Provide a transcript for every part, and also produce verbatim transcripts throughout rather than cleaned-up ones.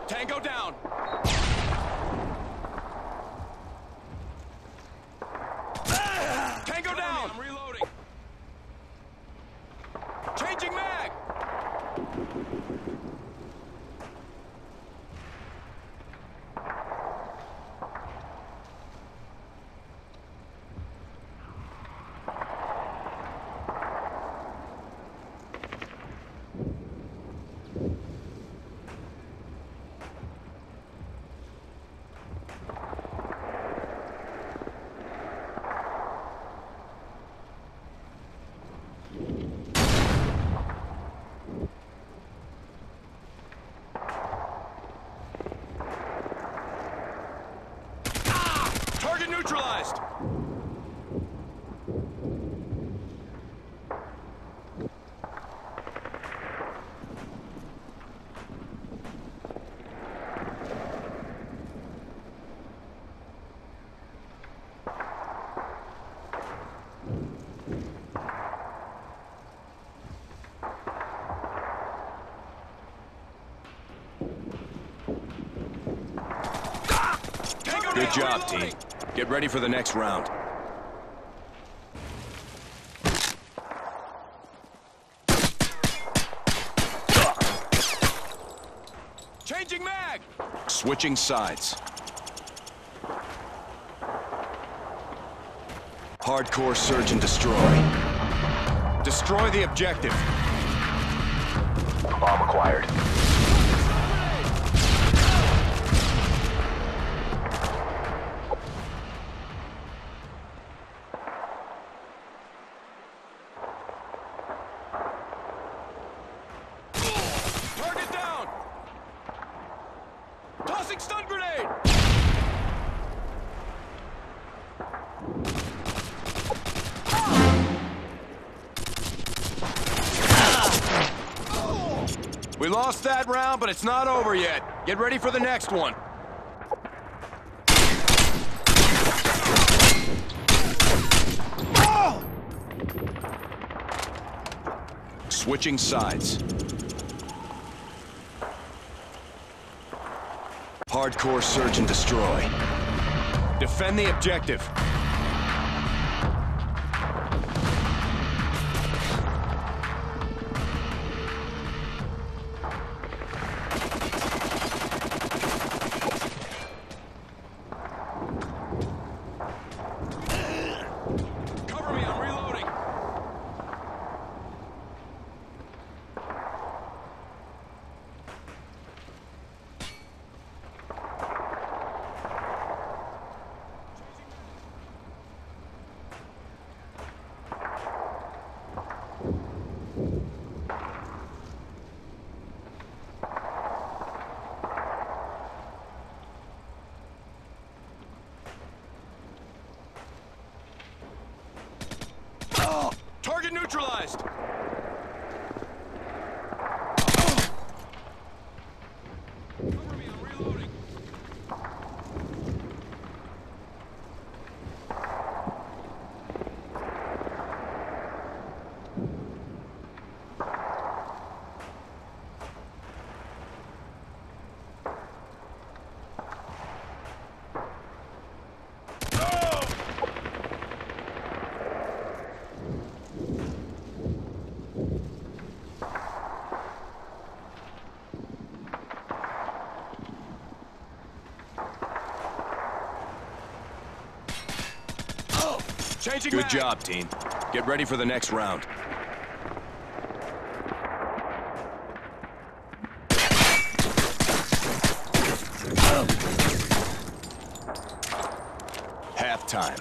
Tango down. Tango down. I'm reloading. Changing mag. Target neutralized! Good job, team. Get ready for the next round. Changing mag! Switching sides. Hardcore search and destroy. Destroy the objective. Bomb acquired. Target down! Tossing stun grenade! We lost that round, but it's not over yet. Get ready for the next one. Switching sides. Hardcore search and destroy. Defend the objective. Cover me, I'm reloading. Target neutralized! Cover me, I'm reloading. Changing Good mag. job, team. Get ready for the next round. Halftime.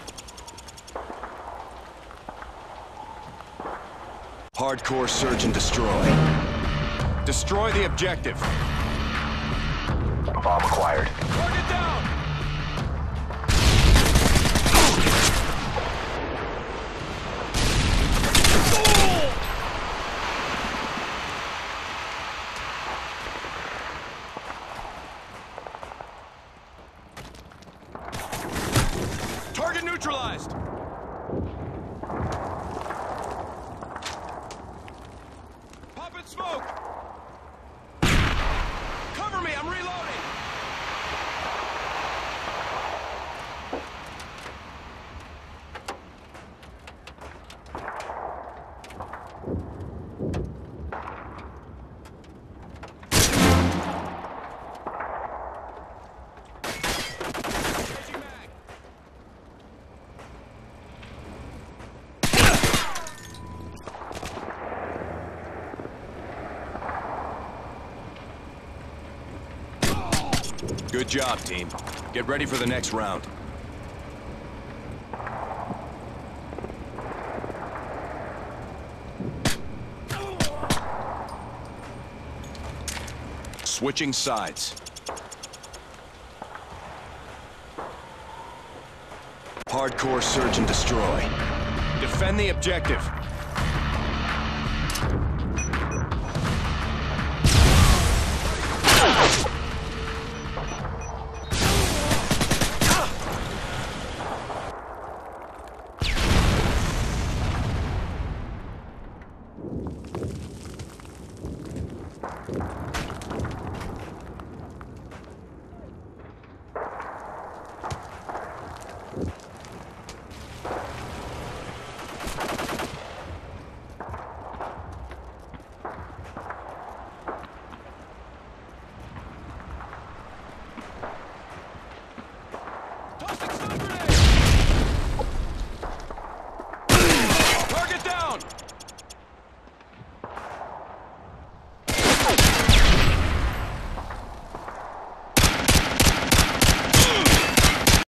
Hardcore search and destroy. Destroy the objective. Bomb acquired. Target down! Target neutralized! Pop and smoke! Cover Cover me, I'm reloading! Good job, team. Get ready for the next round. Switching sides. Hardcore search and destroy. Defend the objective.